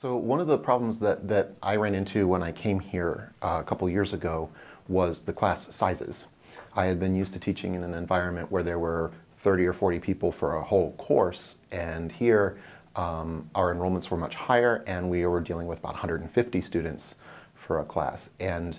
So one of the problems that I ran into when I came here a couple years ago was the class sizes. I had been used to teaching in an environment where there were 30 or 40 people for a whole course, and here our enrollments were much higher, and we were dealing with about 150 students for a class. And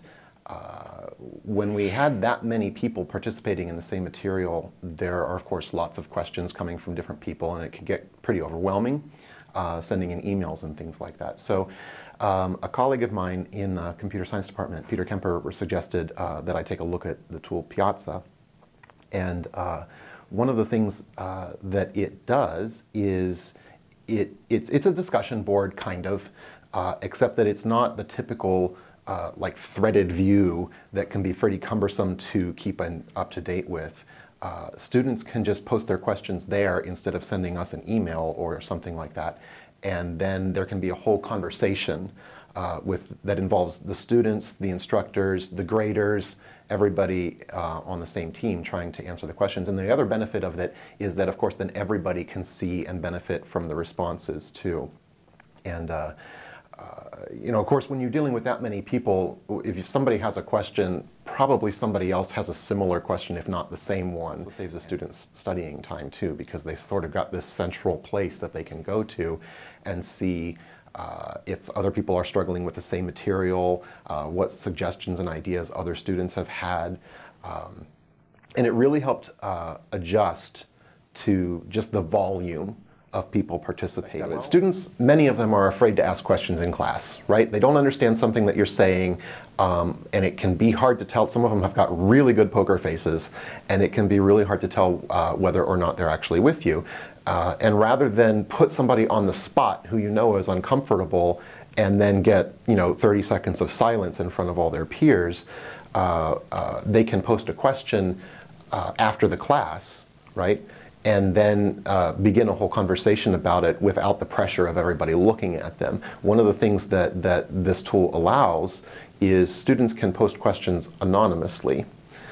when we had that many people participating in the same material, there are of course lots of questions coming from different people, and it can get pretty overwhelming, sending in emails and things like that. So a colleague of mine in the computer science department, Peter Kemper, suggested that I take a look at the tool Piazza. And one of the things that it does is it's a discussion board, kind of, except that it's not the typical like threaded view that can be pretty cumbersome to keep up to date with. Students can just post their questions there instead of sending us an email or something like that. And then there can be a whole conversation that involves the students, the instructors, the graders, everybody on the same team trying to answer the questions. And the other benefit of it is that, of course, then everybody can see and benefit from the responses too. And you know, of course, when you're dealing with that many people, if somebody has a question, probably somebody else has a similar question, if not the same one. It saves the students studying time too, because they sort of got this central place that they can go to and see if other people are struggling with the same material, what suggestions and ideas other students have had. And it really helped adjust to just the volume of people participating. Well, students, many of them are afraid to ask questions in class, right? They don't understand something that you're saying, and it can be hard to tell. Some of them have got really good poker faces, and it can be really hard to tell whether or not they're actually with you. And rather than put somebody on the spot who you know is uncomfortable and then get, you know, 30 seconds of silence in front of all their peers, they can post a question after the class, right? And then begin a whole conversation about it without the pressure of everybody looking at them. One of the things that this tool allows is students can post questions anonymously.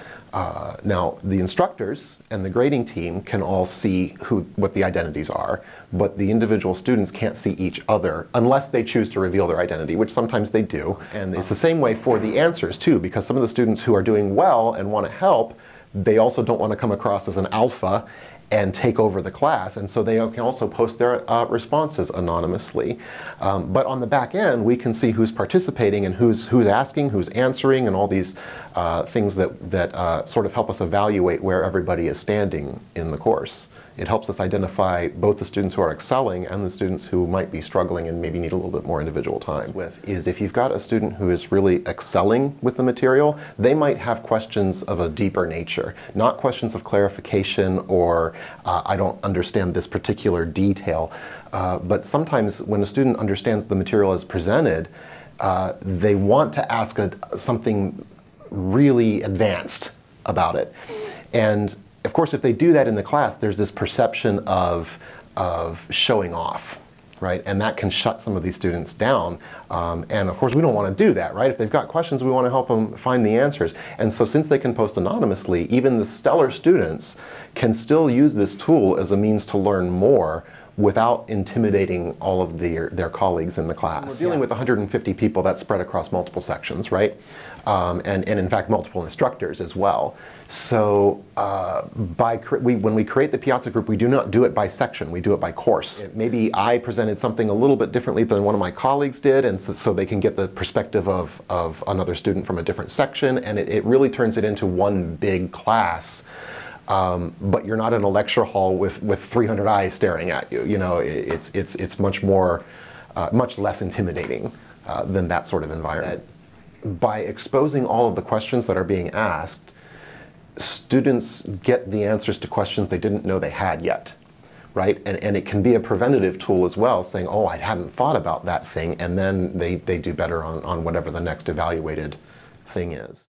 Now, the instructors and the grading team can all see what the identities are, but the individual students can't see each other unless they choose to reveal their identity, which sometimes they do. And it's the same way for the answers too, because some of the students who are doing well and want to help, they also don't want to come across as an alpha and take over the class, and so they can also post their responses anonymously. But on the back end, we can see who's participating and who's asking, who's answering, and all these things that sort of help us evaluate where everybody is standing in the course. It helps us identify both the students who are excelling and the students who might be struggling and maybe need a little bit more individual time. Is if you've got a student who is really excelling with the material, they might have questions of a deeper nature, not questions of clarification or I don't understand this particular detail, but sometimes when a student understands the material as presented, they want to ask something really advanced about it. And of course, if they do that in the class, there's this perception of showing off, right? And that can shut some of these students down. And of course, we don't want to do that, right? If they've got questions, we want to help them find the answers. And so since they can post anonymously, even the stellar students can still use this tool as a means to learn more without intimidating all of their colleagues in the class. We're dealing with 150 people that's spread across multiple sections, right? And in fact, multiple instructors as well. So when we create the Piazza group, we do not do it by section, we do it by course. Maybe I presented something a little bit differently than one of my colleagues did, and so they can get the perspective of another student from a different section, and it really turns it into one big class. But you're not in a lecture hall with 300 eyes staring at you. You know, it's much more, much less intimidating than that sort of environment. By exposing all of the questions that are being asked, students get the answers to questions they didn't know they had yet, right? And it can be a preventative tool as well, saying, oh, I hadn't thought about that thing, and then they do better on whatever the next evaluated thing is.